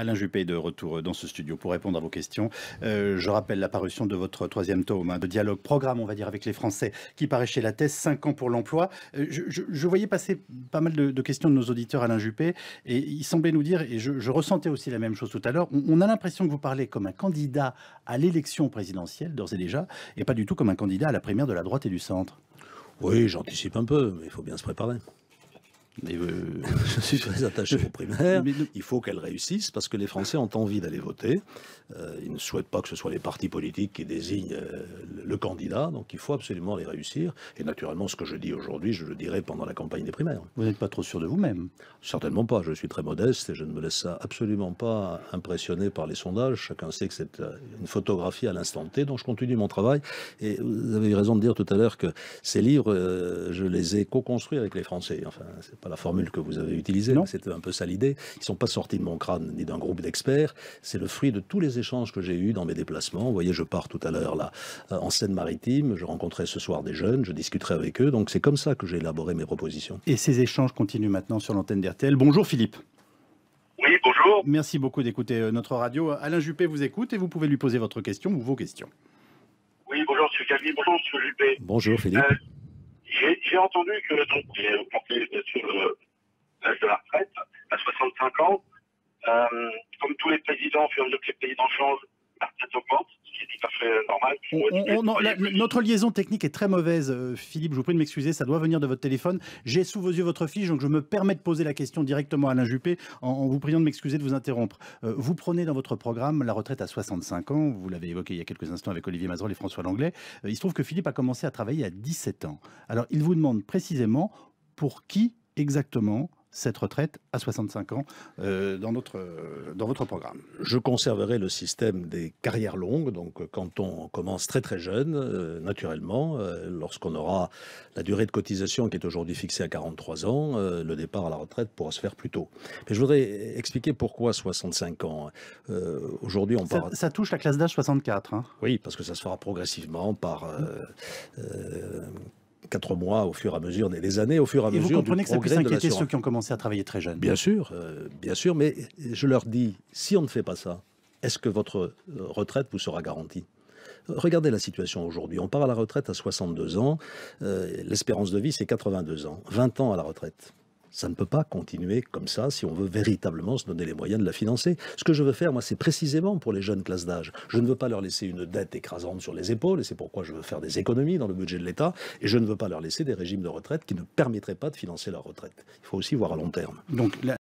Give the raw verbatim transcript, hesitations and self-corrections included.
Alain Juppé est de retour dans ce studio pour répondre à vos questions. Euh, je rappelle la parution de votre troisième tome, hein, de dialogue, programme, on va dire, avec les Français, qui paraît chez La Thèse, cinq ans pour l'emploi. Euh, je, je, je voyais passer pas mal de, de questions de nos auditeurs, Alain Juppé, et il semblait nous dire, et je, je ressentais aussi la même chose tout à l'heure, on, on a l'impression que vous parlez comme un candidat à l'élection présidentielle, d'ores et déjà, et pas du tout comme un candidat à la primaire de la droite et du centre. Oui, j'anticipe un peu, mais il faut bien se préparer. Mais euh... Je suis très attaché aux primaires. Mais... Il faut qu'elles réussissent parce que les Français ont envie d'aller voter. Euh, ils ne souhaitent pas que ce soit les partis politiques qui désignent euh, le candidat. Donc il faut absolument les réussir. Et naturellement, ce que je dis aujourd'hui, je le dirai pendant la campagne des primaires. Vous n'êtes pas trop sûr de vous-même? Certainement pas. Je suis très modeste et je ne me laisse absolument pas impressionner par les sondages. Chacun sait que c'est une photographie à l'instant T. Donc je continue mon travail. Et vous avez eu raison de dire tout à l'heure que ces livres, euh, je les ai co-construits avec les Français. Enfin, c'est pas la formule que vous avez utilisée, mais c'était un peu ça l'idée. Ils ne sont pas sortis de mon crâne ni d'un groupe d'experts. C'est le fruit de tous les échanges que j'ai eus dans mes déplacements. Vous voyez, je pars tout à l'heure là en Seine-Maritime. Je rencontrais ce soir des jeunes. Je discuterai avec eux. Donc c'est comme ça que j'ai élaboré mes propositions. Et ces échanges continuent maintenant sur l'antenne d'R T L. Bonjour Philippe. Oui, bonjour. Merci beaucoup d'écouter notre radio. Alain Juppé vous écoute et vous pouvez lui poser votre question ou vos questions. Oui, bonjour M. Calvi. Bonjour M. Juppé. Bonjour Philippe. Euh, J'ai entendu que donc, vous avez porté bien sûr l'âge de la retraite à soixante-cinq ans. Euh, comme tous les présidents, au fur et à mesure que les présidents changent, la retraite augmente, ce qui est tout à fait normal. On, on, non, la, notre liaison technique est très mauvaise, euh, Philippe, je vous prie de m'excuser, ça doit venir de votre téléphone. J'ai sous vos yeux votre fiche, donc je me permets de poser la question directement à Alain Juppé, en, en vous priant de m'excuser de vous interrompre. Euh, vous prenez dans votre programme la retraite à soixante-cinq ans, vous l'avez évoqué il y a quelques instants avec Olivier Mazerolle et François Langlais. Euh, il se trouve que Philippe a commencé à travailler à dix-sept ans. Alors, il vous demande précisément pour qui exactement cette retraite à soixante-cinq ans euh, dans, notre, euh, dans votre programme. Je conserverai le système des carrières longues, donc quand on commence très très jeune, euh, naturellement, euh, lorsqu'on aura la durée de cotisation qui est aujourd'hui fixée à quarante-trois ans, euh, le départ à la retraite pourra se faire plus tôt. Mais je voudrais expliquer pourquoi soixante-cinq ans. Euh, aujourd'hui, on ça, part... ça touche la classe d'âge soixante-quatre. Hein. Oui, parce que ça se fera progressivement par... Euh, euh, quatre mois au fur et à mesure des années, au fur et à et mesure vous comprenez du que ça puisse inquiéter ceux qui ont commencé à travailler très jeunes. Bien sûr, euh, bien sûr, mais je leur dis, si on ne fait pas ça, est-ce que votre retraite vous sera garantie ? Regardez la situation aujourd'hui. On part à la retraite à soixante-deux ans, euh, l'espérance de vie c'est quatre-vingt-deux ans, vingt ans à la retraite. Ça ne peut pas continuer comme ça si on veut véritablement se donner les moyens de la financer. Ce que je veux faire, moi, c'est précisément pour les jeunes classes d'âge. Je ne veux pas leur laisser une dette écrasante sur les épaules, et c'est pourquoi je veux faire des économies dans le budget de l'État, et je ne veux pas leur laisser des régimes de retraite qui ne permettraient pas de financer leur retraite. Il faut aussi voir à long terme. Donc, la...